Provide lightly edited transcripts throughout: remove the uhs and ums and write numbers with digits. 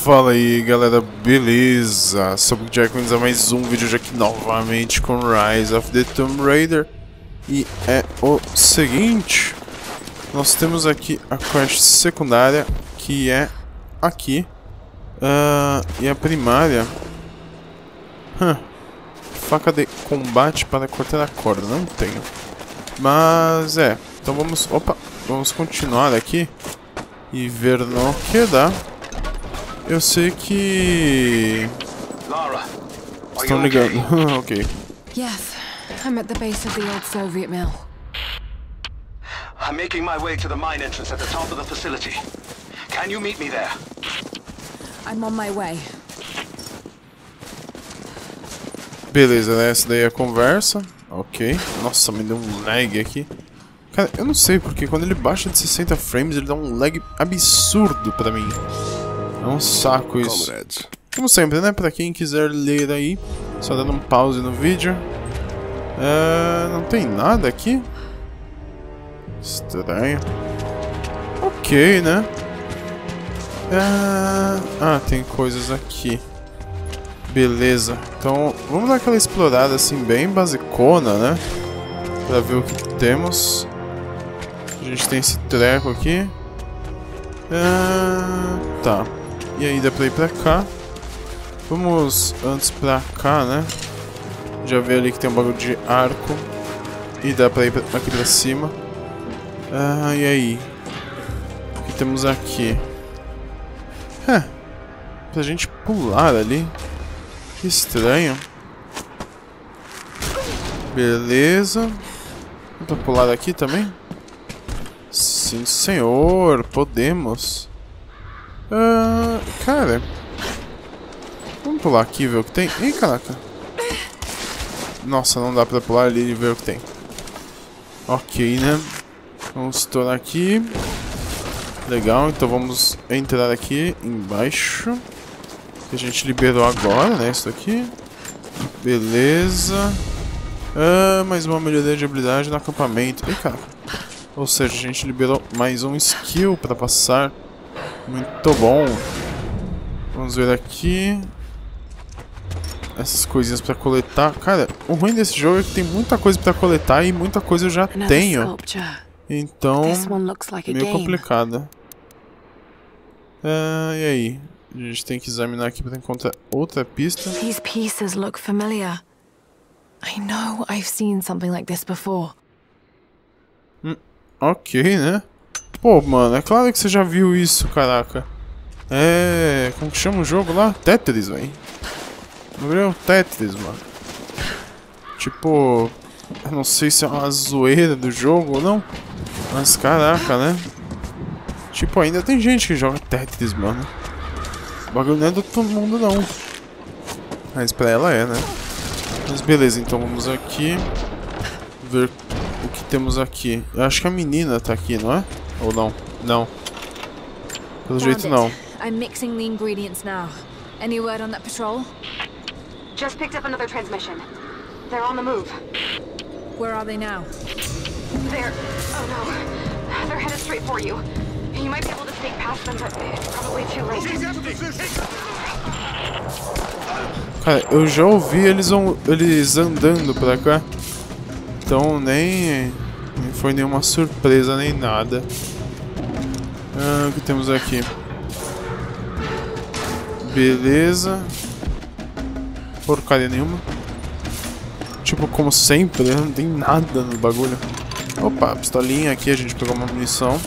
Fala aí galera, beleza? Sou o Jack, a mais um vídeo aqui novamente com Rise of the Tomb Raider. E é o seguinte, nós temos aqui a quest secundária, que é aqui. E a primária, faca de combate para cortar a corda, não tenho. Mas então vamos continuar aqui e ver no que dá. Eu sei que... Lara, estão ligando. Ok. Yes, I'm at the base of the old Soviet mill. I'm making my way to the mine entrance at the top of the facility. Can you meet me there? I'm on my way. Beleza, essa daí é a conversa. Ok. Nossa, me deu um lag aqui. Cara, eu não sei porque quando ele baixa de 60 frames ele dá um lag absurdo pra mim. É um saco isso. Como sempre, né? Pra quem quiser ler aí, só dando um pause no vídeo. Não tem nada aqui? Estranho. Ok, né? Tem coisas aqui. Beleza. Então, vamos dar aquela explorada assim, bem basicona, né? Pra ver o que temos. A gente tem esse treco aqui. Tá. E aí dá pra ir pra cá. Vamos antes pra cá, né? Já vê ali que tem um bagulho de arco. E dá pra ir aqui pra cima. E aí? O que temos aqui? Pra gente pular ali. Que estranho. Beleza. Dá pra pular daqui também? Sim, senhor. Podemos. Cara, vamos pular aqui e ver o que tem. Ih, caraca. Nossa, não dá pra pular ali e ver o que tem. Ok, né? Vamos estourar aqui. Legal, então vamos entrar aqui embaixo. Que a gente liberou agora, né? Isso aqui. Beleza. Mais uma melhoria de habilidade no acampamento. Ih, caraca. Ou seja, a gente liberou mais um skill pra passar. Muito bom. Vamos ver aqui. Essas coisinhas pra coletar. Cara, o ruim desse jogo é que tem muita coisa pra coletar e muita coisa eu já tenho. Então, meio complicado. E aí? A gente tem que examinar aqui pra encontrar outra pista. These pieces look familiar. I know I've seen something like this before. Ok, né? Pô, mano, é claro que você já viu isso, caraca. Como que chama o jogo lá? Tetris, velho. Não é Tetris, mano. Tipo, eu não sei se é uma zoeira do jogo ou não. Mas caraca, né? Tipo, ainda tem gente que joga Tetris, mano. O bagulho não é do todo mundo, não. Mas pra ela é, né? Mas beleza, então vamos aqui. Ver o que temos aqui. Eu acho que a menina tá aqui, não é? Ou não? Não. Pelo jeito não. I'm mixing the ingredients now. Any word on that patrol? Just picked up another transmission. They're on the move. Where are they now? Oh no. They're headed straight for you. You might be able to sneak past them, but it's probably too late. Cara, eu já ouvi eles andando pra cá. Então nem foi nenhuma surpresa nem nada. O que temos aqui? Beleza. Porcaria nenhuma. Tipo, como sempre, né? Não tem nada no bagulho. Opa, pistolinha aqui, a gente pegou uma munição.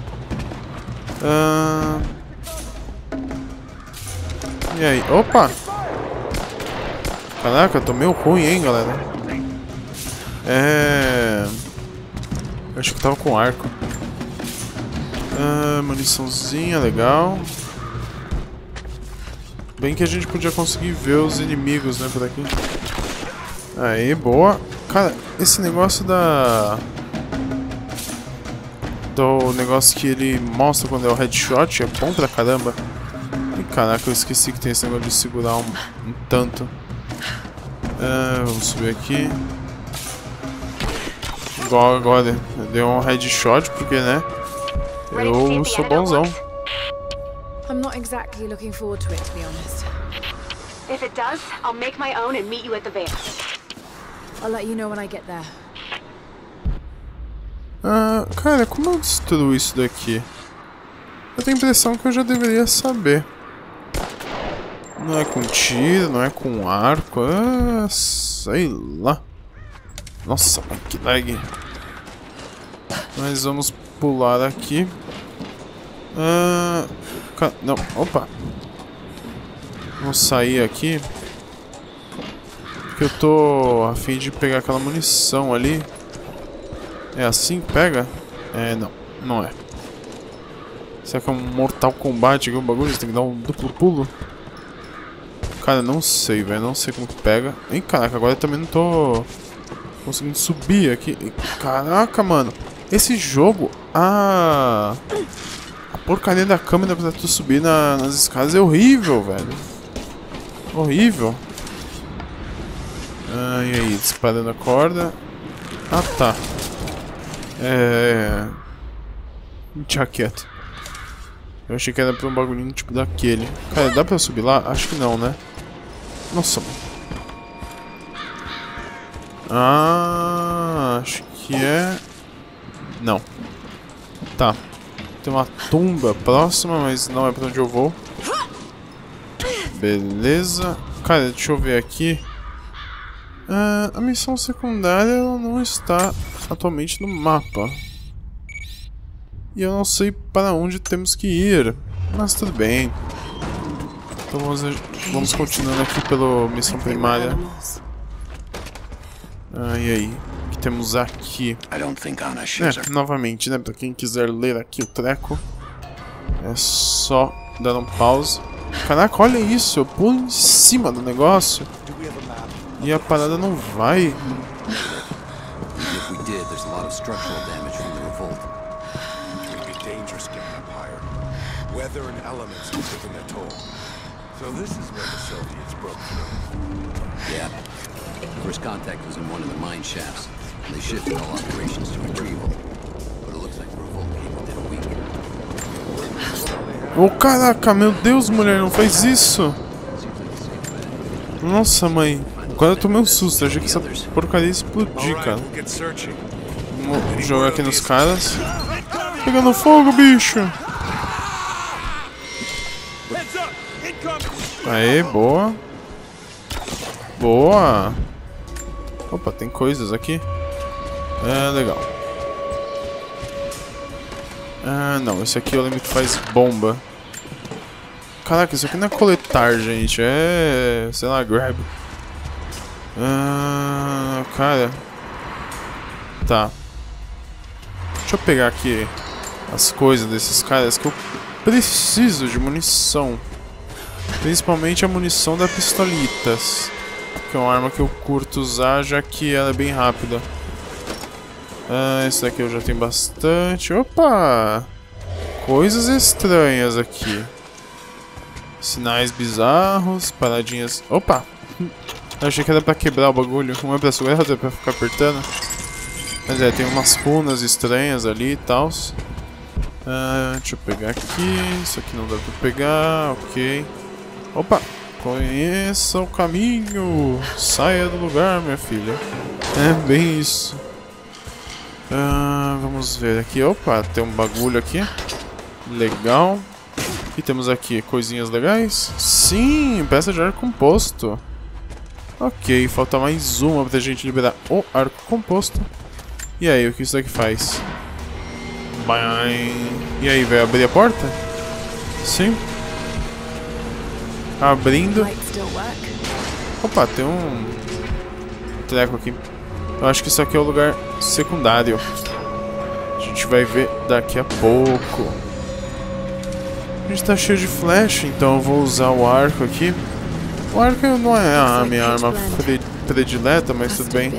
E aí? Opa! Caraca, eu tô meio ruim, hein, galera? Acho que tava com arco. Muniçãozinha, legal. Bem que a gente podia conseguir ver os inimigos, né, por aqui. Aí, boa. Cara, esse negócio do negócio que ele mostra quando é o headshot é bom pra caramba. E caraca, eu esqueci que tem esse negócio de segurar um tanto. Vamos subir aqui. Igual agora, deu um headshot porque, né? Eu sou bonzão. I'm not exactly looking forward to it, to be honest. If it does, I'll make my own and meet you at the Veil. I'll let you know when I get there. Cara, como eu destruo isso daqui? Eu tenho a impressão que eu já deveria saber. Não é com tiro, não é com arco. Sei lá. Nossa, que lag. Mas vamos pular aqui. Não, opa. Vamos sair aqui. Porque eu tô a fim de pegar aquela munição ali. É assim que pega? Não, não é. Será que é um Mortal Kombat aqui o bagulho? Você tem que dar um duplo pulo? Cara, não sei, velho. Não sei como que pega. Ih, caraca, agora eu também não tô conseguindo subir aqui. Caraca, mano. Esse jogo... A porcaria da câmera pra tu subir nas escadas é horrível, velho. Horrível. E aí, disparando a corda. Ah, tá. Deixa quieto. Eu achei que era pra um bagulhinho tipo daquele. Cara, dá pra subir lá? Acho que não, né? Nossa. Acho que é... Não. Tá. Tem uma tumba próxima, mas não é pra onde eu vou. Beleza. Cara, deixa eu ver aqui. A missão secundária ela não está atualmente no mapa. E eu não sei para onde temos que ir. Mas tudo bem. Então vamos continuando aqui pela missão primária. E aí? O que temos aqui? Novamente, né? Para quem quiser ler aqui o treco, é só dar um pause. Caraca, olha isso. Eu pulo em cima do negócio e a parada não vai. Weather and elements have taken a toll. So this is where the Soviets broke through. Yeah. First contact was in one of the mine shafts, and they shifted all operations to retrieval. But it looks like the revolt came within a week. Oh, caraca, meu Deus, mulher, não faz isso. Nossa, mãe. Agora eu tomei um susto, achei que essa porcaria ia explodir, cara. Vamos jogar aqui nos caras. Pegando fogo, bicho. Aê, boa. Boa. Opa, tem coisas aqui. Legal. Não, esse aqui eu lembro que faz bomba. Caraca, isso aqui não é coletar, gente. É, sei lá, grab. Cara. Tá. Deixa eu pegar aqui as coisas desses caras que eu preciso de munição. Principalmente a munição da pistolitas, que é uma arma que eu curto usar, já que ela é bem rápida. Esse daqui eu já tenho bastante. Opa! Coisas estranhas aqui. Sinais bizarros, paradinhas... Opa! Eu achei que era pra quebrar o bagulho. Não é pra segurar, é pra ficar apertando. Mas tem umas runas estranhas ali e tal. Deixa eu pegar aqui. Isso aqui não dá pra pegar, ok. Opa! Conheça o caminho! Saia do lugar, minha filha. É bem isso. Vamos ver aqui. Opa, tem um bagulho aqui. Legal. O que temos aqui? Coisinhas legais? Sim! Peça de arco composto. Ok, falta mais uma pra gente liberar o arco composto. E aí, o que isso daqui faz? E aí, vai abrir a porta? Sim. Abrindo. Opa, tem um treco aqui. Eu acho que isso aqui é o lugar secundário. A gente vai ver daqui a pouco. A gente tá cheio de flash, então eu vou usar o arco aqui. O arco não é a minha arma predileta, mas tudo bem.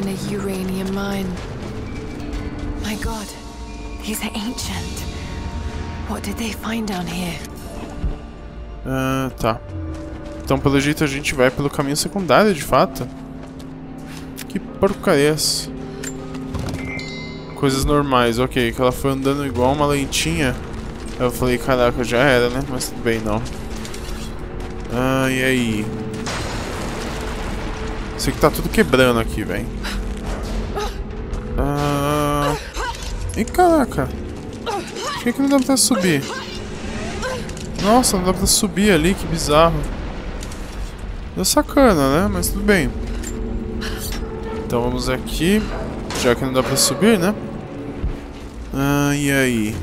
My God, he's ancient. What did they find down here? Tá. Então, pelo jeito, a gente vai pelo caminho secundário, de fato. Que porcaria é essa? Coisas normais, ok. Que ela foi andando igual uma lentinha. Eu falei, caraca, já era, né? Mas tudo bem, não. Ah, e aí? Sei que tá tudo quebrando aqui, velho. Ih, caraca. Por que não dá pra subir? Nossa, não dá pra subir ali, que bizarro. Deu sacana, né? Mas tudo bem. Então vamos aqui. Já que não dá pra subir, né? E aí?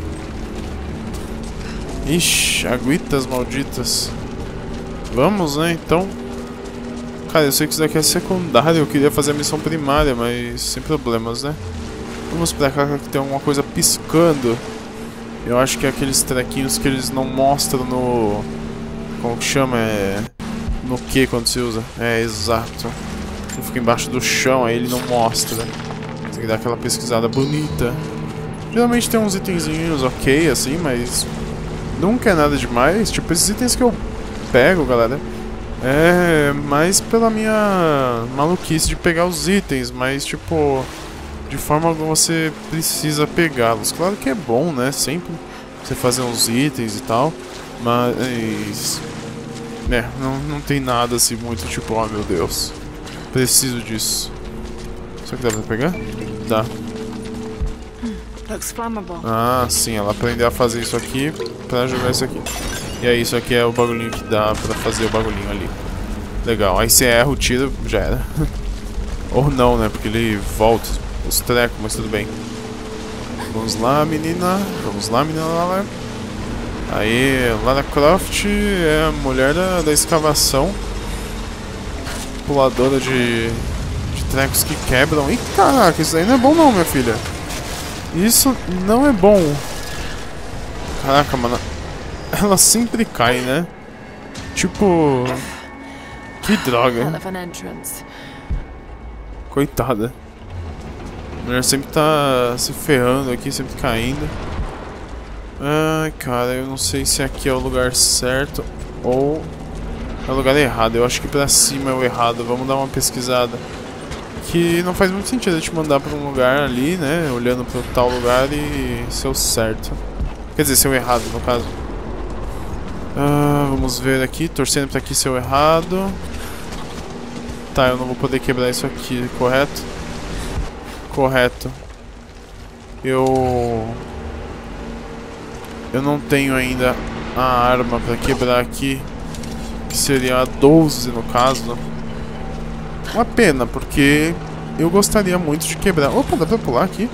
Ixi, aguitas malditas. Vamos, né? Então. Cara, eu sei que isso daqui é secundário. Eu queria fazer a missão primária, mas sem problemas, né? Vamos pra cá que tem alguma coisa piscando. Eu acho que é aqueles trequinhos que eles não mostram no... Como que chama? No que quando se usa? É, exato. Ele fica embaixo do chão, aí ele não mostra. Tem que dar aquela pesquisada bonita. Geralmente tem uns itenzinhos ok, assim, mas... Nunca é nada demais. Tipo, esses itens que eu pego, galera... É mais pela minha maluquice de pegar os itens, mas tipo... De forma alguma você precisa pegá-los. Claro que é bom, né? Sempre você fazer uns itens e tal. Mas... não tem nada assim muito tipo, oh meu Deus. Preciso disso. Será que dá pra pegar? Dá. Looks flammable. Ah, sim, ela aprendeu a fazer isso aqui pra jogar isso aqui. E aí, isso aqui é o bagulhinho que dá pra fazer o bagulhinho ali. Legal, aí você erra o tiro, já era. Ou não, né? Porque ele volta os trecos, mas tudo bem. Vamos lá, menina. Vamos lá, menina. Lá. Aí, Lara Croft é a mulher da escavação. Puladora de trecos que quebram. Ih, caraca, isso aí não é bom não, minha filha. Isso não é bom. Caraca, mano. Ela sempre cai, né? Tipo... Que droga. Coitada. A mulher sempre tá se ferrando aqui, sempre caindo. Ai, cara, eu não sei se aqui é o lugar certo ou é o lugar errado. Eu acho que pra cima é o errado. Vamos dar uma pesquisada. Que não faz muito sentido a gente mandar pra um lugar ali, né? Olhando pro tal lugar e ser o certo. Quer dizer, ser o errado, no caso. Vamos ver aqui. Torcendo pra aqui ser o errado. Tá, eu não vou poder quebrar isso aqui, correto? Correto. Eu não tenho ainda a arma pra quebrar aqui. Que seria a 12 no caso. Uma pena, porque eu gostaria muito de quebrar. Opa, dá pra pular aqui?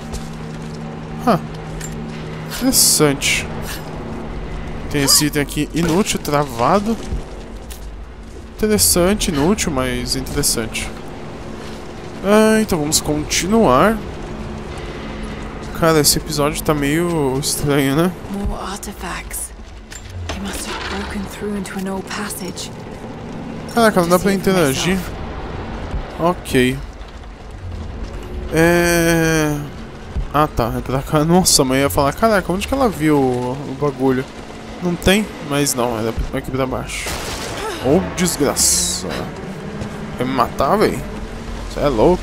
Interessante. Tem esse item aqui inútil, travado. Interessante, inútil, mas interessante. Então vamos continuar. Cara, esse episódio tá meio estranho, né? More artifacts. They must have broken through into an old passage. Caraca, não dá pra interagir. Ok. Ah, tá. É pra cá. Nossa, mas eu ia falar, caraca, onde que ela viu o bagulho? Não tem? Mas não, era aqui pra baixo. Oh, desgraça. Vai me matar, véi? Você é louco.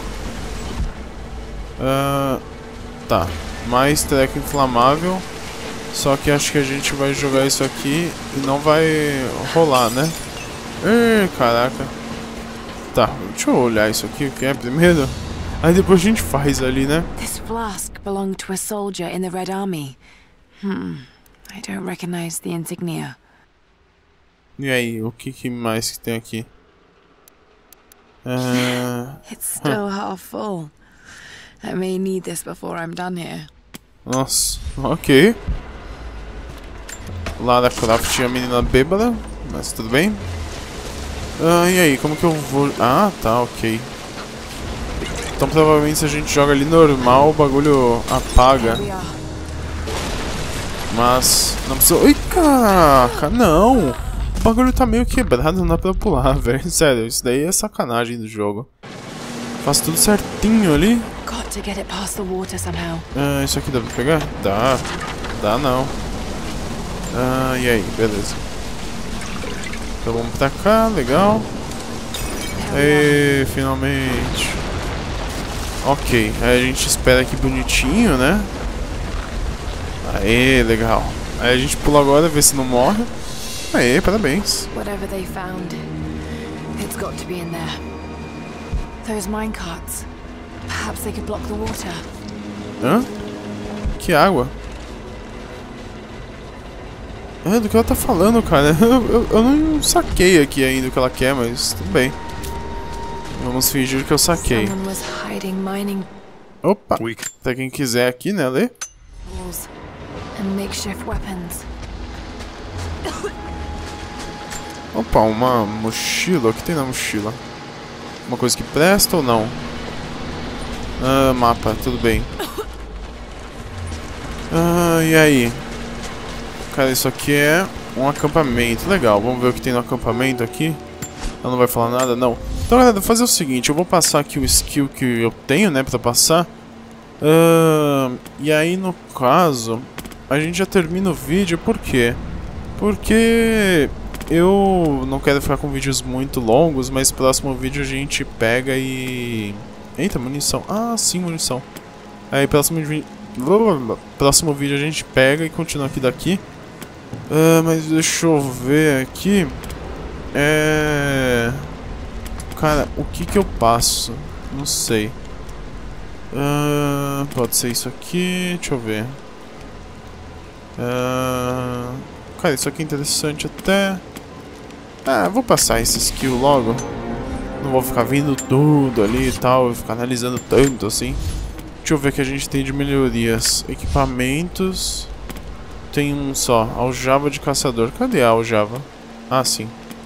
Tá. Mais treco inflamável. Só que acho que a gente vai jogar isso aqui e não vai rolar, né? Caraca. Tá, deixa eu olhar isso aqui, o que é primeiro. Aí depois a gente faz ali, né? This flask belonged to a soldier in the Red Army. I don't recognize the insignia. E aí, o que mais que tem aqui? It's still half full. I may need this before I'm done here. Nossa, ok. Lara Croft e a menina bêbada, mas tudo bem. E aí, como que eu vou... Ah, tá, ok. Então provavelmente se a gente joga ali normal, o bagulho apaga. Mas não precisa... Ui, caraca, não! O bagulho tá meio quebrado, não dá pra pular, velho. Sério, isso daí é sacanagem do jogo. Faz tudo certinho ali. Isso aqui dá pra pegar? Dá. Dá não. E aí, beleza. Então vamos pra cá, legal. E finalmente. Ok, aí a gente espera aqui bonitinho, né? Aê, legal. Aí a gente pula agora, vê se não morre. Aê, parabéns. Whatever they found, it's got to be in there. Those minecarts. Perhaps they could block the water. Hã? Que água? É, do que ela tá falando, cara? Eu não saquei aqui ainda o que ela quer, mas tudo bem. Vamos fingir que eu saquei. Someone was hiding mining Opa! Pra quem quiser aqui, né, ler. balls and makeshift weapons. Opa, uma mochila. O que tem na mochila? Uma coisa que presta ou não? Ah, mapa, tudo bem. Ah, e aí? Cara, isso aqui é um acampamento. Legal, vamos ver o que tem no acampamento aqui. Ela não vai falar nada, não. Então, galera, vou fazer o seguinte. Eu vou passar aqui o skill que eu tenho, né, pra passar. E aí, no caso, a gente já termina o vídeo. Por quê? Porque eu não quero ficar com vídeos muito longos, mas próximo vídeo a gente pega e... Eita, munição. Ah, sim, munição. Aí, próximo vídeo a gente pega e continua aqui daqui. Mas deixa eu ver aqui. Cara, o que eu passo? Não sei. Pode ser isso aqui. Deixa eu ver. Cara, isso aqui é interessante até. Vou passar esse skill logo. Não vou ficar vendo tudo ali e tal. Vou ficar analisando tanto assim. Deixa eu ver o que a gente tem de melhorias. Equipamentos. Tem um só. Aljava de caçador. Cadê a aljava? Ah, sim.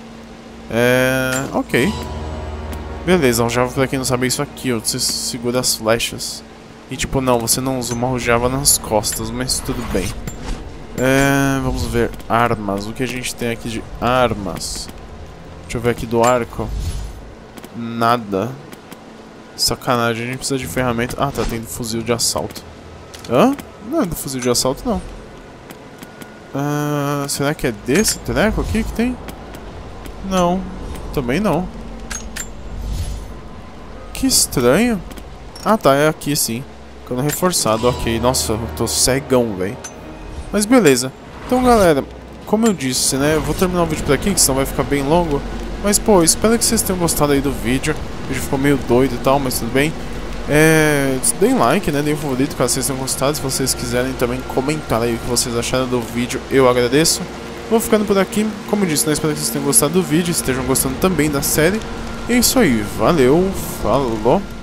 Ok. Beleza, aljava, pra quem não sabe, é isso aqui, ó. Você segura as flechas. E tipo, não, você não usa uma aljava nas costas, mas tudo bem. Vamos ver. Armas. O que a gente tem aqui de armas? Deixa eu ver aqui do arco. Nada. Sacanagem, a gente precisa de ferramenta. Ah, tá, tem fuzil de assalto. Hã? Não é do fuzil de assalto, não. Será que é desse treco aqui que tem? Não, também não. Que estranho. Ah, tá, é aqui sim. Ficando reforçado, ok. Nossa, eu tô cegão, velho. Mas beleza. Então, galera, como eu disse, né, eu vou terminar o vídeo por aqui, que senão vai ficar bem longo. Mas, pô, espero que vocês tenham gostado aí do vídeo. O vídeo ficou meio doido e tal, mas tudo bem. Deem like, né, deem um favorito caso vocês tenham gostado. Se vocês quiserem também comentar aí o que vocês acharam do vídeo, eu agradeço. Vou ficando por aqui. Como eu disse, né, espero que vocês tenham gostado do vídeo, estejam gostando também da série. E é isso aí, valeu, falou.